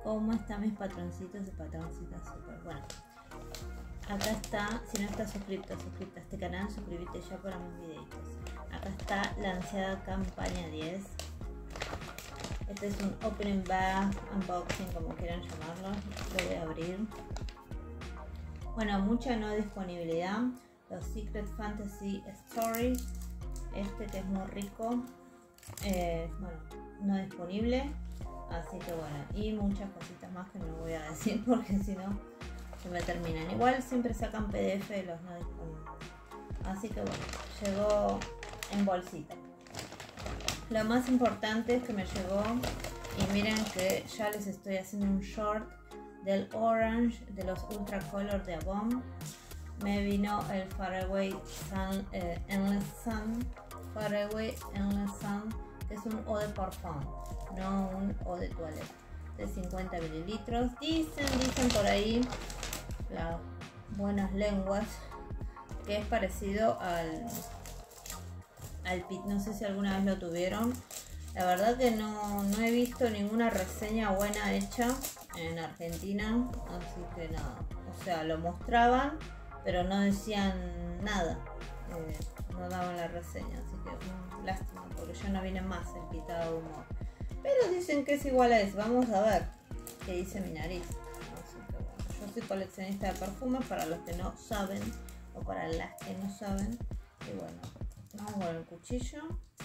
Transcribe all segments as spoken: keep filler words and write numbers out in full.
¿Cómo están mis patroncitos y patroncitas? Super bueno. Acá está, si no estás suscrito, suscrito a este canal, suscríbete ya para mis videitos. Acá está la ansiada campaña diez. Este es un opening bag, unboxing, como quieran llamarlo. Lo voy a abrir. Bueno, mucha no disponibilidad. Los Secret Fantasy Stories. Este que es muy rico. Eh, bueno, no disponible. Así que bueno, y muchas cositas más que no voy a decir porque si no se me terminan. Igual siempre sacan P D F de los no disponibles. Así que bueno, llegó en bolsita. Lo más importante es que me llegó, y miren que ya les estoy haciendo un short del Orange de los Ultra Color de Avon. Me vino el Faraway Sun, eh, Endless Sun, Faraway Endless Sun, que es un eau de parfum, no un eau de toilette, de cincuenta mililitros. Dicen, dicen por ahí las buenas lenguas que es parecido al al Pit, no sé si alguna vez lo tuvieron. La verdad que no, no he visto ninguna reseña buena hecha en Argentina, así que nada, o sea, lo mostraban pero no decían nada, eh, no daban la reseña, así que um, lástima, porque yo no viene más el pitado de humor, pero dicen que es igual a eso. Vamos a ver qué dice mi nariz. Así que bueno, yo soy coleccionista de perfumes, para los que no saben, o para las que no saben. Y bueno, vamos con el cuchillo,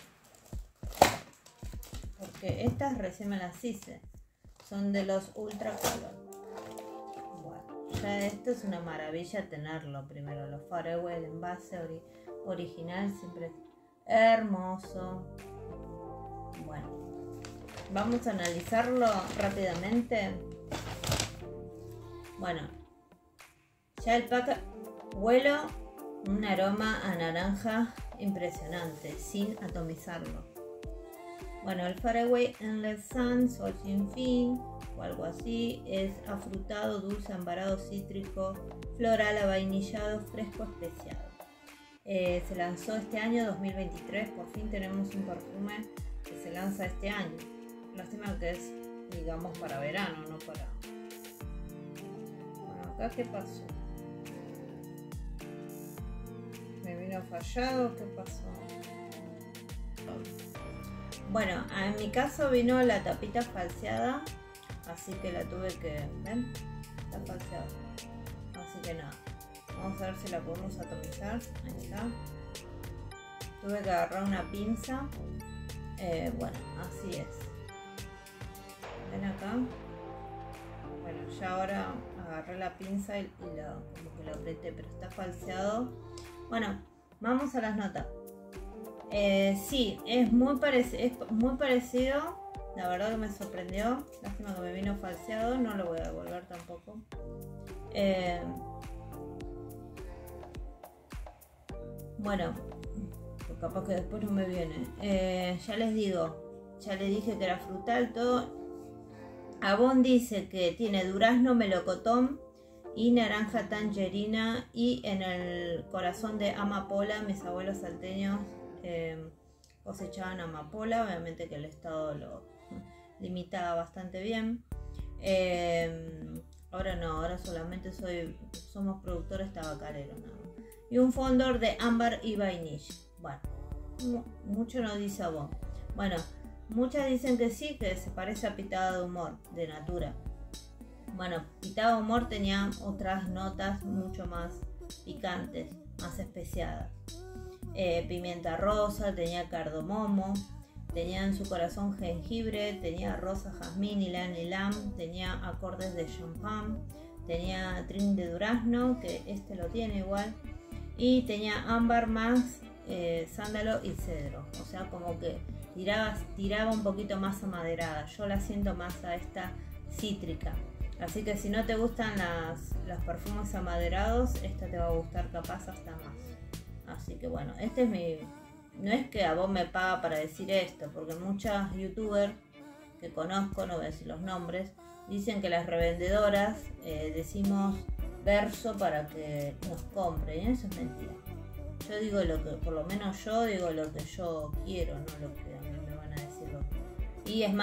porque estas recién me las hice, son de los Ultra Color. Bueno, ya esto es una maravilla tenerlo. Primero los Faraway, el envase ori original siempre es hermoso. Bueno, vamos a analizarlo rápidamente. Bueno, ya el pack huelo un aroma a naranja impresionante sin atomizarlo. Bueno, el Faraway Endless Sun, Sol sin fin o algo así, es afrutado, dulce, ambarado, cítrico, floral, avainillado, fresco, especiado. Eh, se lanzó este año dos mil veintitrés, por fin tenemos un perfume que se lanza este año. Lástima que es, digamos, para verano, no para... Bueno, acá ¿qué pasó? ¿Me vino fallado? ¿Qué pasó? Bueno, en mi caso vino la tapita falseada, así que la tuve que... ¿Ven? Está falseada. Así que nada. Vamos a ver si la podemos atomizar. Ahí está. Tuve que agarrar una pinza. Eh, bueno, así es. Ven acá. Bueno, ya ahora agarré la pinza y, y lo, como que lo apreté, pero está falseado. Bueno, vamos a las notas. Eh, sí, es muy, parec es muy parecido. La verdad que me sorprendió. Lástima que me vino falseado. No lo voy a devolver tampoco. Eh, bueno, pues capaz que después no me viene. Eh, ya les digo. Ya les dije que era frutal todo. Avon dice que tiene durazno, melocotón y naranja tangerina. Y en el corazón de amapola, mis abuelos salteños Eh, cosechaban amapola, obviamente que el estado lo limitaba bastante bien. Eh, ahora no, ahora solamente soy, somos productores tabacaleros, ¿no? Y un fondor de ámbar y vainilla. Bueno, mucho no dice Avon. Bueno, muchas dicen que sí, que se parece a pitada de humor de Natura. Bueno, pitada de humor tenía otras notas mucho más picantes, más especiadas. Eh, pimienta rosa, tenía cardamomo, tenía en su corazón jengibre, tenía rosa, jazmín, ylang ylang, tenía acordes de champán, tenía trin de durazno, que este lo tiene igual, y tenía ámbar más eh, sándalo y cedro, o sea, como que tiraba, tiraba un poquito más amaderada. Yo la siento más a esta cítrica, así que si no te gustan las, los perfumes amaderados, esta te va a gustar capaz hasta más. Así que bueno, este es mi... No es que Avon me paga para decir esto, porque muchas youtubers que conozco, no voy a decir los nombres, dicen que las revendedoras eh, decimos verso para que nos compren, y eso es mentira. Yo digo lo que, por lo menos yo digo lo que yo quiero, no lo que a mí me van a decir. Lo que... Y es más,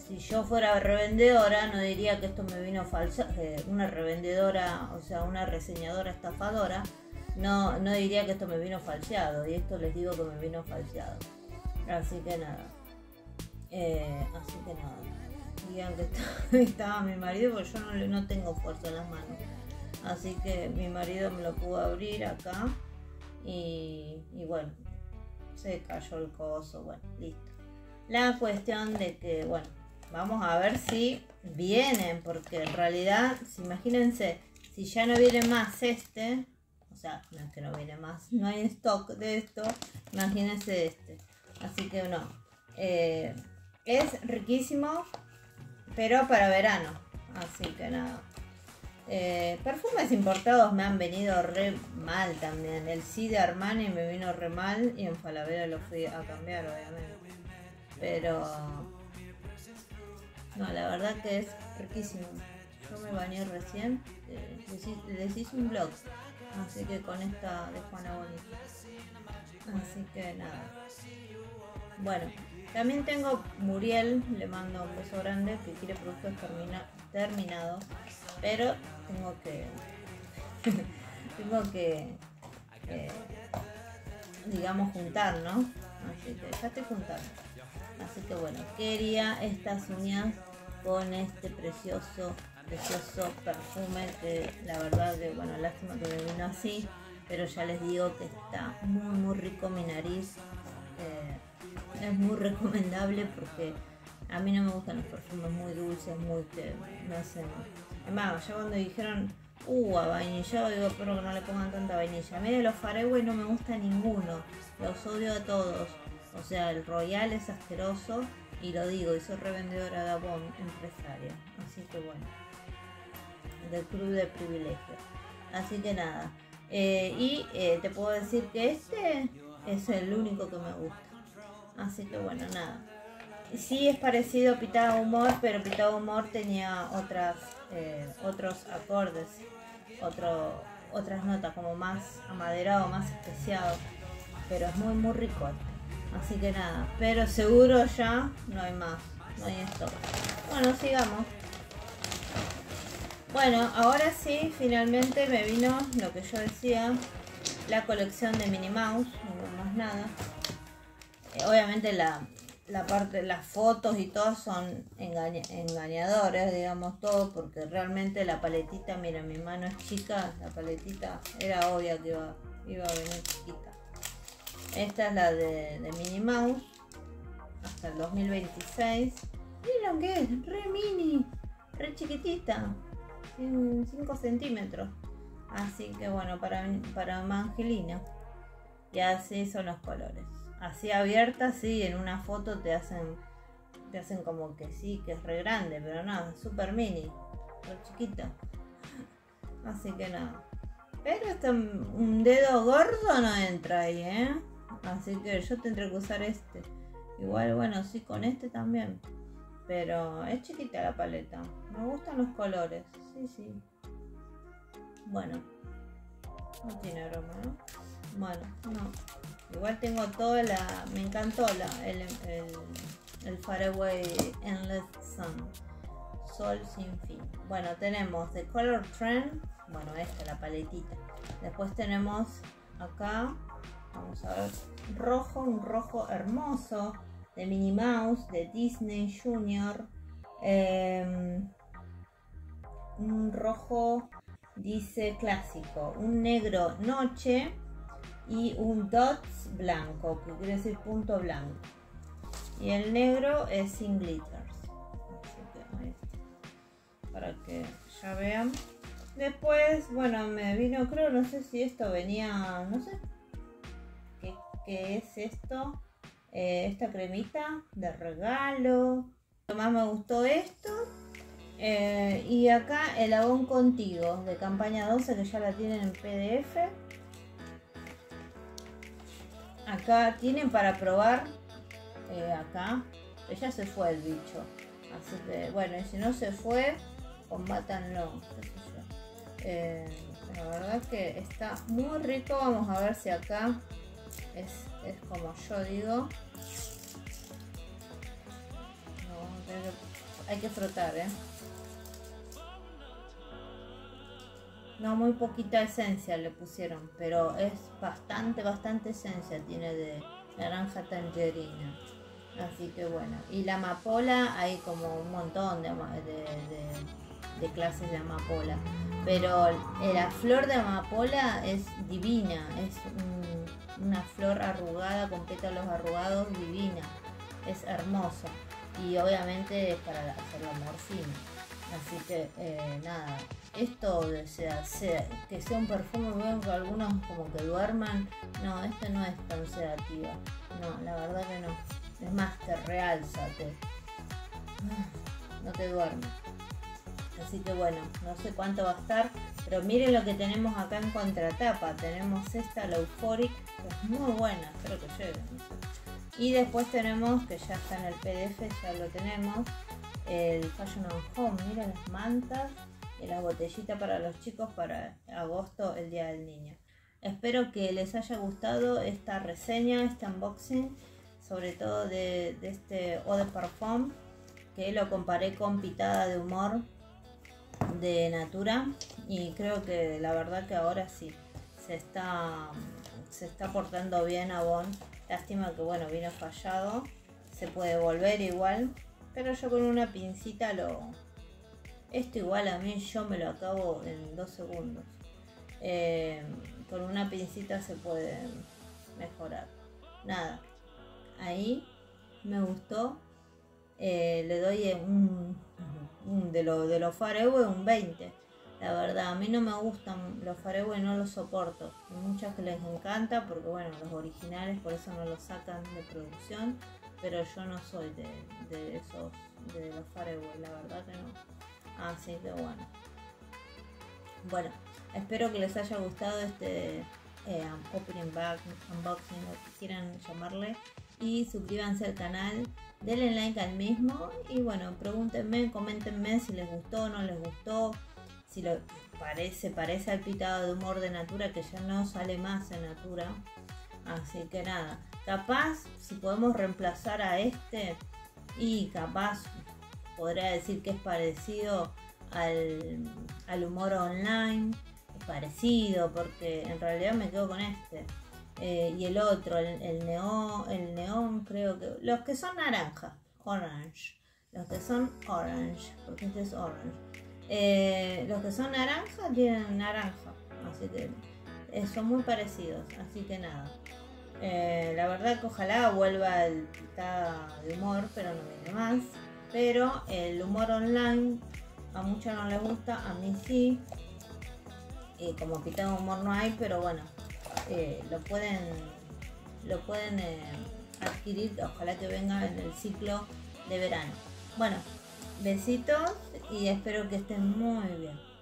si yo fuera revendedora no diría que esto me vino falsa, eh, una revendedora, o sea, una reseñadora estafadora, no, no diría que esto me vino falseado, y esto les digo que me vino falseado. Así que nada, eh, así que nada, digan que está, estaba mi marido, porque yo no, no tengo fuerza en las manos, así que mi marido me lo pudo abrir acá, y, y bueno, se cayó el coso, bueno, listo. La cuestión de que, bueno, vamos a ver si vienen, porque en realidad, si, imagínense, si ya no viene más este, o sea, no es que no viene más, no hay stock de esto, imagínense este. Así que no, eh, es riquísimo, pero para verano, así que nada. Eh, perfumes importados me han venido re mal también. El sí de Armani me vino re mal y en Falabella lo fui a cambiar, obviamente. Pero no, la verdad que es riquísimo. Yo me bañé recién, eh, les, les hice un vlog, así que con esta de Juana Bonita. Así que nada. Bueno, también tengo Muriel, le mando un beso grande, que quiere productos termina, terminados, pero tengo que tengo que eh, digamos juntar, ¿no? Así que ya estoy juntando. Así que bueno, quería estas uñas con este precioso, precioso perfume que la verdad que, bueno, lástima que me vino así, pero ya les digo que está muy muy rico mi nariz. Eh, es muy recomendable porque a mí no me gustan los perfumes muy dulces, muy que me hacen... Es más, ya cuando dijeron, uh, a vainilla, digo, espero que no le pongan tanta vainilla. A mí de los Fareway no me gusta ninguno, los odio a todos. O sea, el Royal es asqueroso y lo digo, y soy revendedora de Avon, empresaria. Así que bueno, del club de privilegio. Así que nada. Eh, y eh, te puedo decir que este es el único que me gusta. Así que bueno, nada. Sí es parecido a Pitao Humor, pero Pitao Humor tenía otras, eh, otros acordes, otro, otras notas como más amaderado, más especiado. Pero es muy muy rico este. Así que nada, pero seguro ya no hay más, no hay esto. Bueno, sigamos. Bueno, ahora sí, finalmente me vino lo que yo decía, la colección de Minnie Mouse, no más nada. Eh, obviamente la, la parte, las fotos y todo son engaña, engañadores, digamos todo, porque realmente la paletita, mira, mi mano es chica, la paletita era obvia que iba, iba a venir chiquita. Esta es la de, de Minnie Mouse, hasta el dos mil veintiséis. Miren que es, re mini, re chiquitita, cinco centímetros. Así que bueno, para, para Angelina. Y así son los colores. Así abierta, sí, en una foto te hacen, te hacen como que sí, que es re grande, pero no, super mini, re chiquita. Así que nada. Pero este, un dedo gordo no entra ahí, ¿eh? Así que yo tendré que usar este. Igual, bueno, sí, con este también. Pero es chiquita la paleta. Me gustan los colores. Sí, sí. Bueno. No tiene aroma, ¿no? Bueno, no. Igual tengo toda la... Me encantó la, el, el, el Fareway Endless Sun. Sol sin fin. Bueno, tenemos The Color Trend. Bueno, esta, la paletita. Después tenemos acá... Vamos a ver, rojo, un rojo hermoso de Minnie Mouse, de Disney Junior. Eh, un rojo, dice clásico, un negro noche y un dots blanco, que quiere decir punto blanco. Y el negro es sin glitters. Así que ahí está, para que ya vean. Después, bueno, me vino, creo, no sé si esto venía, no sé. ¿Qué es esto? Eh, esta cremita de regalo. Lo más me gustó esto. Eh, y acá el Avon Contigo de campaña doce, que ya la tienen en P D F. Acá tienen para probar. Eh, acá. Ya se fue el bicho. Así que bueno, y si no se fue, combátanlo. Eh, la verdad es que está muy rico. Vamos a ver si acá Es, es como yo digo. No, hay que frotar, ¿eh? No, muy poquita esencia le pusieron, pero es bastante, bastante esencia tiene de naranja tangerina. Así que bueno, y la amapola hay como un montón de, de, de, de clases de amapola, pero la flor de amapola es divina, es un, una flor arrugada con pétalos arrugados, divina, es hermosa y obviamente es para hacer la morfina. Así que eh, nada, esto de sea, sea, que sea un perfume, veo que algunos como que duerman, no, este no es tan sedativa, no, la verdad que no, es más, te realza, te, no te duerme. Así que bueno, no sé cuánto va a estar, pero miren lo que tenemos acá en contratapa, tenemos esta, la Euphoric, que es muy buena, espero que llegue, no sé. Y después tenemos, que ya está en el P D F, ya lo tenemos, el Fashion and Home, miren las mantas y la botellita para los chicos para agosto, el día del niño. Espero que les haya gustado esta reseña, este unboxing, sobre todo de, de este Eau de Parfum, que lo comparé con Pitada de Humor de Natura y creo que la verdad que ahora sí se está, se está portando bien Avon. Lástima que bueno, vino fallado, se puede volver igual. Pero yo con una pincita lo... Esto igual a mí yo me lo acabo en dos segundos. Eh, con una pincita se puede mejorar. Nada. Ahí me gustó. Eh, le doy un, un de los de los Farewell un veinte. La verdad, a mí no me gustan los Farewell, no los soporto. Hay muchas que les encanta porque bueno, los originales por eso no los sacan de producción. Pero yo no soy de, de esos, de los Farewell, la verdad que no. Así que bueno. Bueno, espero que les haya gustado este eh, opening bag, unboxing, lo que quieran llamarle. Y suscríbanse al canal, denle like al mismo. Y bueno, pregúntenme, coméntenme si les gustó o no les gustó. Si lo parece, parece al Pitado de Humor de Natura, que ya no sale más en Natura. Así que nada, capaz si podemos reemplazar a este y capaz podría decir que es parecido al, al humor online, es parecido porque en realidad me quedo con este eh, y el otro, el, el neón, el neón creo que, los que son naranja, orange, los que son orange, porque este es orange, eh, los que son naranja tienen naranja, así que eh, son muy parecidos, así que nada. Eh, la verdad que ojalá vuelva el Pitada de Humor, pero no viene más. Pero el humor online a muchos no les gusta, a mí sí. Eh, como Pitada de Humor no hay, pero bueno, eh, lo pueden, lo pueden eh, adquirir. Ojalá que venga en el ciclo de verano. Bueno, besitos y espero que estén muy bien.